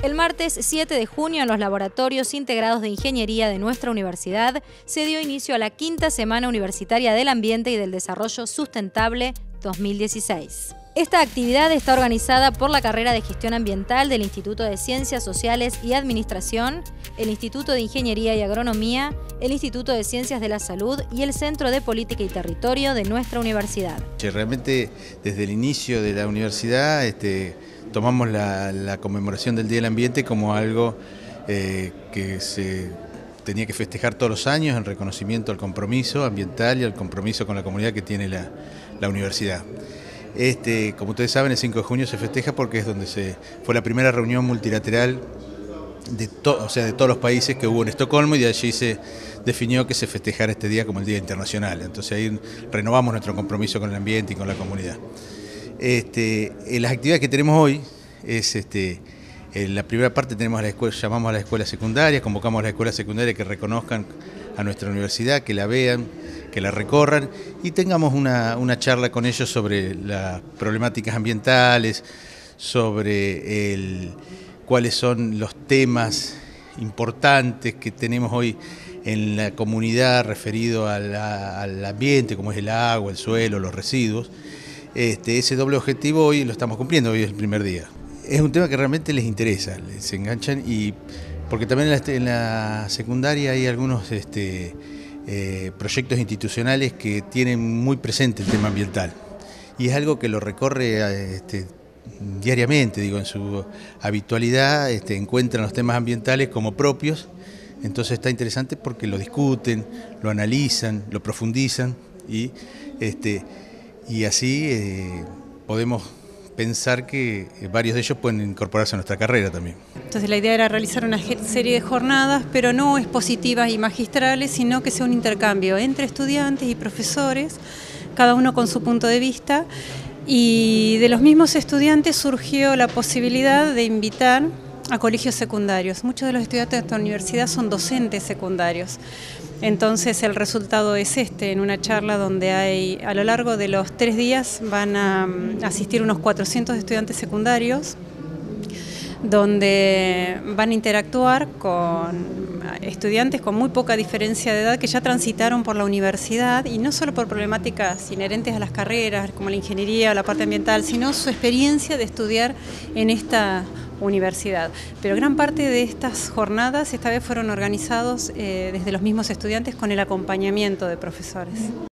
El martes 7 de junio, en los laboratorios integrados de ingeniería de nuestra universidad, se dio inicio a la quinta Semana Universitaria del Ambiente y del Desarrollo Sustentable 2016. Esta actividad está organizada por la carrera de Gestión Ambiental del Instituto de Ciencias Sociales y Administración, el Instituto de Ingeniería y Agronomía, el Instituto de Ciencias de la Salud y el Centro de Política y Territorio de nuestra universidad. Realmente, desde el inicio de la universidad, tomamos la conmemoración del Día del Ambiente como algo que se tenía que festejar todos los años en reconocimiento al compromiso ambiental y al compromiso con la comunidad que tiene la universidad. Como ustedes saben, el 5 de junio se festeja porque es donde fue la primera reunión multilateral de todos los países que hubo en Estocolmo, y de allí se definió que se festejara este día como el Día Internacional. Entonces ahí renovamos nuestro compromiso con el ambiente y con la comunidad. Las actividades que tenemos hoy es en la primera parte tenemos llamamos a las escuelas secundarias, convocamos a las escuelas secundarias que reconozcan a nuestra universidad, que la vean, que la recorran y tengamos una charla con ellos sobre las problemáticas ambientales, sobre cuáles son los temas importantes que tenemos hoy en la comunidad referido al ambiente, como es el agua, el suelo, los residuos. Ese doble objetivo hoy lo estamos cumpliendo, hoy es el primer día. Es un tema que realmente les interesa, les enganchan, y porque también en la secundaria hay algunos proyectos institucionales que tienen muy presente el tema ambiental, y es algo que lo recorre diariamente, en su habitualidad encuentran los temas ambientales como propios. Entonces está interesante porque lo discuten, lo analizan, lo profundizan y así podemos pensar que varios de ellos pueden incorporarse a nuestra carrera también. Entonces la idea era realizar una serie de jornadas, pero no expositivas y magistrales, sino que sea un intercambio entre estudiantes y profesores, cada uno con su punto de vista, y de los mismos estudiantes surgió la posibilidad de invitar a colegios secundarios. Muchos de los estudiantes de esta universidad son docentes secundarios. Entonces el resultado es en una charla donde hay, a lo largo de los 3 días van a asistir unos 400 estudiantes secundarios, donde van a interactuar con estudiantes con muy poca diferencia de edad que ya transitaron por la universidad, y no solo por problemáticas inherentes a las carreras como la ingeniería o la parte ambiental, sino su experiencia de estudiar en esta universidad. Pero gran parte de estas jornadas esta vez fueron organizados desde los mismos estudiantes con el acompañamiento de profesores.